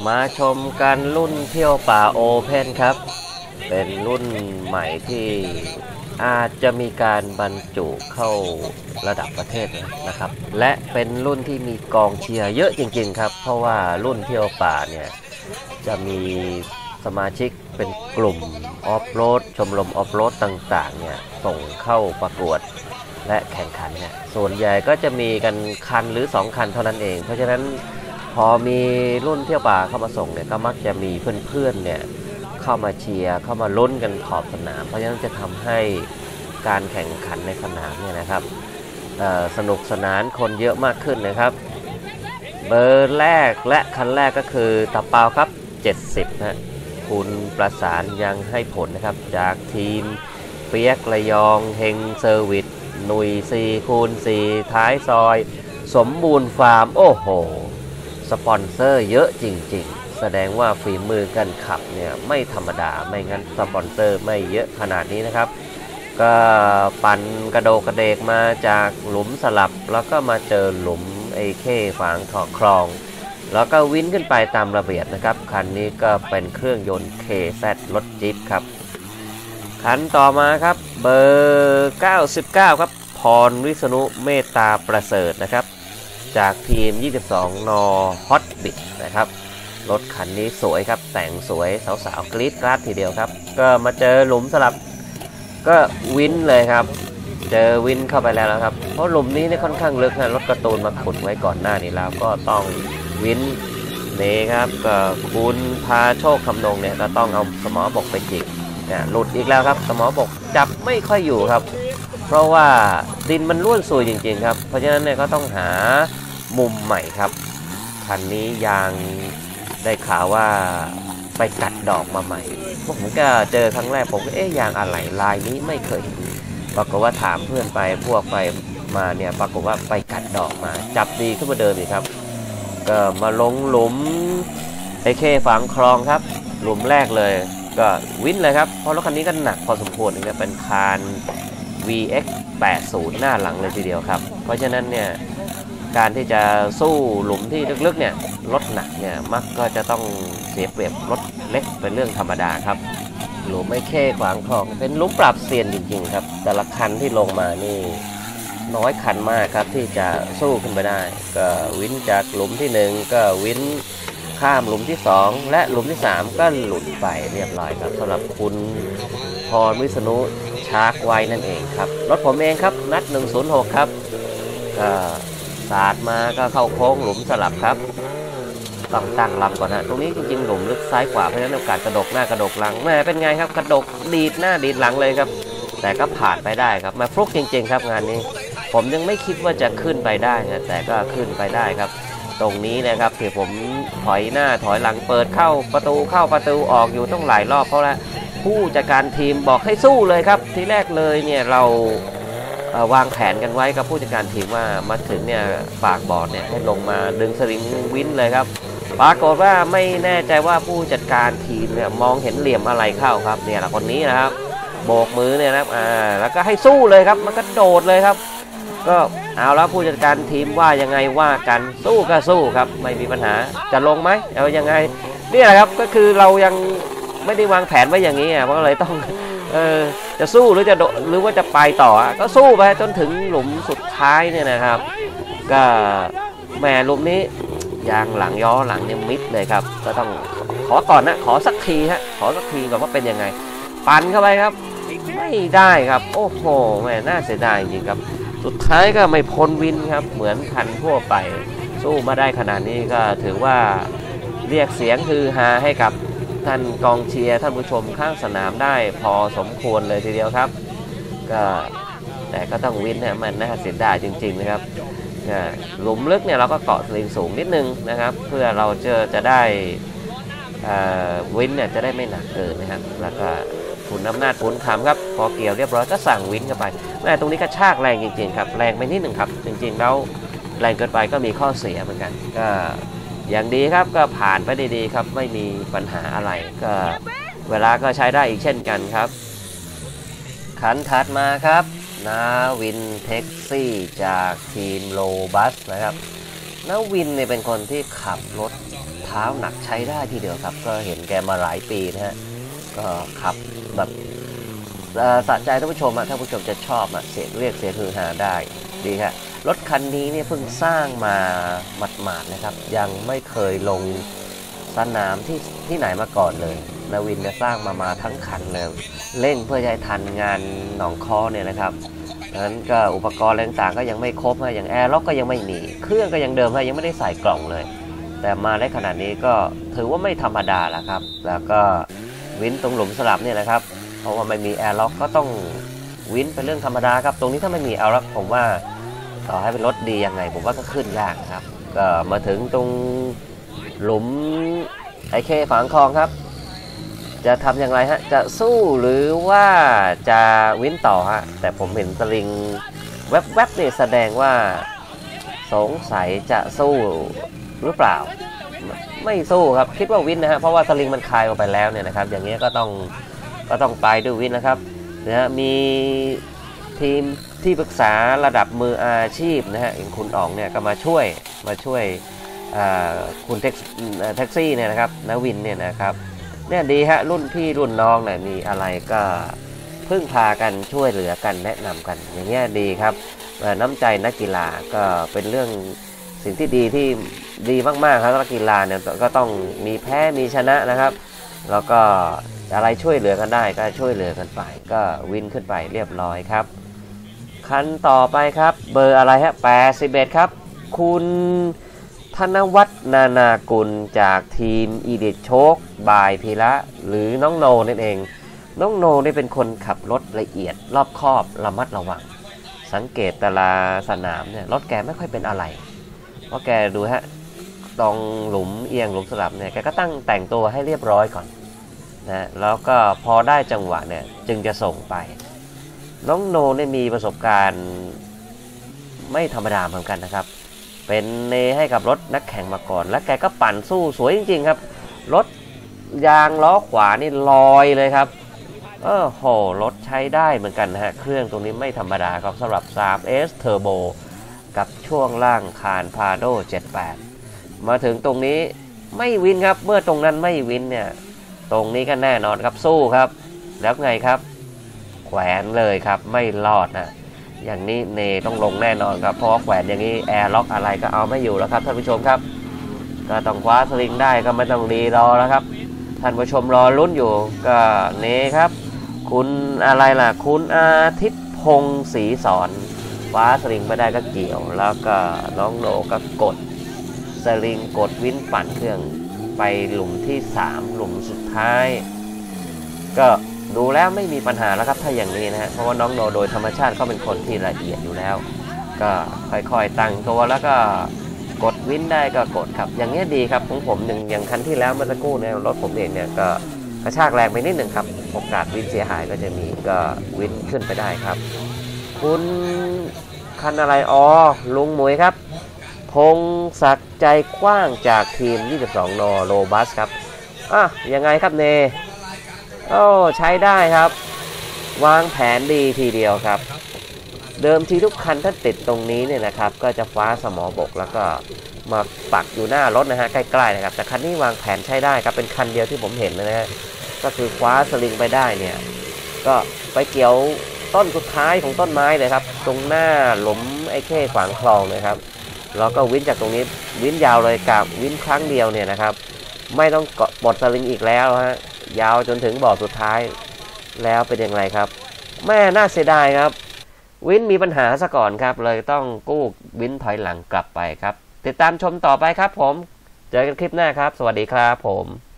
มาชมกันรุ่นเที่ยวป่าโอเพ่นครับเป็นรุ่นใหม่ที่อาจจะมีการบรรจุเข้าระดับประเทศนะครับและเป็นรุ่นที่มีกองเชียร์เยอะจริงๆครับเพราะว่ารุ่นเที่ยวป่าเนี่ยจะมีสมาชิกเป็นกลุ่มออฟโรดชมรมออฟโรดต่างๆเนี่ยส่งเข้าประกวดและแข่งขันเนี่ยส่วนใหญ่ก็จะมีกันคันหรือ2คันเท่านั้นเองเพราะฉะนั้นพอมีรุ่นเที่ยวป่าเข้ามาส่งเนี่ยก็มักจะมีเพื่อนๆเนี่ยเข้ามาเชียร์เข้ามาลุ้นกันขอบสนามเพราะฉะนั้นจะทำให้การแข่งขันในสนามเนี่ยนะครับสนุกสนานคนเยอะมากขึ้นนะครับเบอร์แรกและคันแรกก็คือตะเปาครับ70นะคุณประสานยังให้ผลนะครับจากทีมเปียกระยองเฮงเซอร์วิสหนุย4x4ท้ายซอยสมบูรณ์ฟาร์มโอ้โหสปอนเซอร์เยอะจริงๆแสดงว่าฝีมือการขับเนี่ยไม่ธรรมดาไม่งั้นสปอนเซอร์ไม่เยอะขนาดนี้นะครับก็ปั่นกระโดดกระเดกมาจากหลุมสลับแล้วก็มาเจอหลุมไอ้เข้ฝางถอคลองแล้วก็วิ่งขึ้นไปตามระเบียบนะครับคันนี้ก็เป็นเครื่องยนต์ KZ รถจี๊ปครับคันต่อมาครับเบอร์99ครับพรวิษณุเมตตาประเสริฐนะครับจากทีม22นฮอตบิทนะครับรถคันนี้สวยครับแต่งสวยสาวๆกรี๊ดกราดทีเดียวครับก็มาเจอหลุมสลับก็วินเลยครับเจอวินเข้าไปแล้วนะครับเพราะหลุมนี้เนี่ยค่อนข้างลึกนะรถการ์ตูนมาขุดไว้ก่อนหน้านี้แล้วก็ต้องวินนี่ครับก็คุณพาโชคคำนงเนี่ยก็ต้องเอาสมอบกไปจิกเนี่ยหลุดอีกแล้วครับสมอบกจับไม่ค่อยอยู่ครับเพราะว่าดินมันร่วนซุยจริงๆครับเพราะฉะนั้นเนี่ยก็ต้องหามุมใหม่ครับคันนี้ยางได้ข่าวว่าไปกัดดอกมาใหม่ผมก็เจอครั้งแรกผมก็ยางอะไรลายนี้ไม่เคยเห็นปรากฏว่าถามเพื่อนไปพวกไปมาเนี่ยปรากฏว่าไปกัดดอกมาจับดีขึ้นมาเดิมอีกครับก็มาลงหลุมไอ้เข้ฝังคลองครับหลุมแรกเลยก็วินเลยครับเพราะรถคันนี้ก็หนักพอสมควรเนี่ยเป็นคาน VX 80หน้าหลังเลยทีเดียวครับเพราะฉะนั้นเนี่ยการที่จะสู้หลุมที่ลึกๆเนี่ยรถหนักเนี่ยมักก็จะต้องเสียเปรียบรถเล็กเป็นเรื่องธรรมดาครับหลุมไม่แค่ขวางคลองเป็นหลุมปรับเซียนจริงๆครับแต่ละคันที่ลงมานี่น้อยคันมากครับที่จะสู้ขึ้นไปได้ก็วินจากหลุมที่1ก็วินข้ามหลุมที่2และหลุมที่3ก็หลุดไปเรียบร้อยครับสำหรับคุณพรวิษณุชาร์กไว้นั่นเองครับรถผมเองครับนัด106ครับก็สาดมาก็เข้าโค้งหลุมสลับครับต้องตั้งลำก่อนนะตรงนี้จริงๆหลุมลึกซ้ายขวาเพราะฉะนั้นโอกาสกระดกหน้ากระดกหลังแม่เป็นไงครับกระดกดีดหน้าดีดหลังเลยครับแต่ก็ผ่านไปได้ครับมาฟลุกจริงๆครับงานนี้ผมยังไม่คิดว่าจะขึ้นไปได้นะแต่ก็ขึ้นไปได้ครับตรงนี้นะครับที่ผมถอยหน้าถอยหลังเปิดเข้าประตูออกอยู่ต้องหลายรอบเพราะว่าผู้จัดการทีมบอกให้สู้เลยครับทีแรกเลยเนี่ยเราวางแผนกันไว้กับผู้จัดการทีมว่ามาถึงเนี่ยฝากบอร์ดเนี่ยให้ลงมาดึงสลิงวินเลยครับปรากฏว่าไม่แน่ใจว่าผู้จัดการทีมเนี่ยมองเห็นเหลี่ยมอะไรเข้าครับเนี่ยแหละคนนี้นะครับโบกมือเนี่ยนะครับแล้วก็ให้สู้เลยครับมันก็โดดเลยครับก็เอาแล้วผู้จัดการทีมว่ายังไงว่ากันสู้ก็สู้ครับไม่มีปัญหาจะลงไหมเอายังไงนี่แหละครับก็คือเรายังไม่ได้วางแผนไว้อย่างนี้เพราะเลยต้องจะสู้หรือว่าจะไปต่อก็สู้ไปจนถึงหลุมสุดท้ายเนี่ยนะครับก็แหมหลุมนี้ยางหลังย้อหลังเนี่ยมิดเลยครับก็ต้องขอก่อนนะขอสักทีฮะขอสักทีก่อนว่าเป็นยังไงปั่นเข้าไปครับไม่ได้ครับโอ้โหแหมน่าเสียดายจริงครับสุดท้ายก็ไม่พ้นวินครับเหมือนคันทั่วไปสู้มาได้ขนาดนี้ก็ถือว่าเรียกเสียงคือฮาให้กับท่านกองเชียร์ท่านผู้ชมข้างสนามได้พอสมควรเลยทีเดียวครับก็แต่ก็ต้องวินเนี่ยมันน่าเสียดายจริงๆนะครับหลุมลึกเนี่ยเราก็เกาะสลิงสูงนิดนึงนะครับเพื่อเราจะได้วินเนี่ยจะได้ไม่หนักเกินนะครับแล้วก็คุณอำนาจผลคำครับพอเกี่ยวเรียบร้อยก็สั่งวินเข้าไปแม่ตรงนี้กระชากแรงจริงๆครับแรงไปนิดหนึ่งครับจริงๆแล้วแรงเกินไปก็มีข้อเสียเหมือนกันก็อย่างดีครับก็ผ่านไปดีๆครับไม่มีปัญหาอะไรก็เวลาก็ใช้ได้อีกเช่นกันครับขันถัดมาครับนาวินแท็กซี่จากทีมโลบัสนะครับน้าวินเนี่ยเป็นคนที่ขับรถเท้าหนักใช้ได้ทีเดียวครับก็เห็นแกมาหลายปีนะฮะก็ขับแบบสะใจท่านผู้ชมท่านผู้ชมจะชอบเสียงเรียกเสียงฮือฮาได้ดีครับรถคันนี้เนี่ยเพิ่งสร้างมาหมาดๆนะครับยังไม่เคยลงสนามที่ไหนมาก่อนเลยนาวินเนี่ยสร้างมาทั้งคันเลยเร่งเพื่อให้ทันงานหนองคอเนี่ยนะครับนั้นก็อุปกรณ์ต่างๆก็ยังไม่ครบอย่างแอร์ล็อกก็ยังไม่มีเครื่องก็ยังเดิมยังไม่ได้ใส่กล่องเลยแต่มาได้ขนาดนี้ก็ถือว่าไม่ธรรมดาแล้วครับแล้วก็วินตรงหลุมสลับเนี่ยนะครับเพราะว่าไม่มีแอร์ล็อกก็ต้องวินเป็นเรื่องธรรมดาครับตรงนี้ถ้าไม่มีแอร์ล็อกผมว่าต่อให้เป็นรถดียังไงผมว่าก็ขึ้นยากครับก็มาถึงตรงหลุมไอเคฝางคลองครับจะทำอย่างไรฮะจะสู้หรือว่าจะวินต่อฮะแต่ผมเห็นสลิงแวบๆเนี่ยแสดงว่าสงสัยจะสู้หรือเปล่าไม่สู้ครับคิดว่าวินนะฮะเพราะว่าสลิงมันคลายออกไปแล้วเนี่ยนะครับอย่างนี้ก็ต้องไปด้วยวินนะครับนะมีทีมที่ปรึกษาระดับมืออาชีพนะฮะอย่างคุณอ๋องเนี่ยก็มาช่วยคุณแท็กซี่เนี่ยนะครับนาวินเนี่ยนะครับเนี่ยดีฮะรุ่นพี่รุ่นน้องเนี่ยมีอะไรก็พึ่งพากันช่วยเหลือกันแนะนำกันอย่างเงี้ยดีครับน้ำใจนักกีฬาก็เป็นเรื่องสิ่งที่ดีมากๆครับนักกีฬาเนี่ยก็ต้องมีแพ้มีชนะนะครับแล้วก็อะไรช่วยเหลือกันได้ก็ช่วยเหลือกันไปก็วินขึ้นไปเรียบร้อยครับคันต่อไปครับเบอร์อะไรฮะ81ครับคุณธนวัฒน์นานากุลจากทีมอีดิทโชคบายพีระหรือน้องโนนั่นเองน้องโนนี่เป็นคนขับรถละเอียดรอบคอบระมัดระวังสังเกตแต่ละสนามเนี่ยรถแกไม่ค่อยเป็นอะไรเพราะแกดูฮะตรงหลุมเอียงหลุมสลับเนี่ยแกก็ตั้งแต่งตัวให้เรียบร้อยก่อนนะแล้วก็พอได้จังหวะเนี่ยจึงจะส่งไปน้องโนเนี่ยมีประสบการณ์ไม่ธรรมดาเหมือนกันนะครับเป็นเนให้กับรถนักแข่งมาก่อนและแกก็ปั่นสู้สวยจริงๆครับรถยางล้อขวานี่ลอยเลยครับโหรถใช้ได้เหมือนกันนะฮะเครื่องตรงนี้ไม่ธรรมดาครับสำหรับ 3S Turbo กับช่วงล่างคานพาโด78มาถึงตรงนี้ไม่วินครับเมื่อตรงนั้นไม่วินเนี่ยตรงนี้ก็แน่นอนครับสู้ครับแล้วไงครับแขวนเลยครับไม่รอดนะอย่างนี้เนต้องลงแน่นอนครับเพราะแขวนอย่างนี้แอร์ล็อกอะไรก็เอาไม่อยู่แล้วครับท่านผู้ชมครับก็ต้องคว้าสลิงได้ก็ไม่ต้องรีรอแล้วครับท่านผู้ชมรอลุ้นอยู่ก็เนครับคุณอะไรล่ะคุณอาทิตย์พงศ์ศรีสอนคว้าสลิงไม่ได้ก็เกี่ยวแล้วก็น้องโนก็กดสลิงกดวินปั่นเครื่องไปหลุมที่3หลุมสุดท้ายก็ดูแล้วไม่มีปัญหาแล้วครับถ้าอย่างนี้นะฮะเพราะว่าน้องโนโดยธรรมชาติเขาเป็นคนที่ละเอียดอยู่แล้วก็ค่อยๆตั้งตัวแล้วก็กดวินได้ก็กดครับอย่างนี้ดีครับของผมอย่างคันที่แล้วเมื่อสักครู่เนี่ยรถผมเองเนี่ยก็กระชากแรงไปนิดหนึ่งครับโอกาสวินเสียหายก็จะมีก็วินขึ้นไปได้ครับคุณคันอะไรลุงหมวยครับพงศักดิ์ใจกว้างจากทีม22นโรบัสครับยังไงครับเนใช้ได้ครับวางแผนดีทีเดียวครับเดิมทีทุกคันถ้าติดตรงนี้เนี่ยนะครับก็จะฟ้าสมอบกแล้วก็มาปักอยู่หน้ารถนะฮะใกล้ๆนะครับแต่คันนี้วางแผนใช้ได้ครับเป็นคันเดียวที่ผมเห็นนะฮะก็คือคว้าสลิงไปได้เนี่ยก็ไปเกี่ยวต้นสุดท้ายของต้นไม้เลยครับตรงหน้าหลุมไอ้เข้ขวางคลองเลยครับแล้วก็วินจากตรงนี้วินยาวเลยกับวินครั้งเดียวเนี่ยนะครับไม่ต้องปลดสลิงอีกแล้วฮะยาวจนถึงบ่อสุดท้ายแล้วเป็นยังไงครับแม่น่าเสียดายครับวินมีปัญหาซะก่อนครับเลยต้องกู้วินถอยหลังกลับไปครับติดตามชมต่อไปครับผมเจอกันคลิปหน้าครับสวัสดีครับผม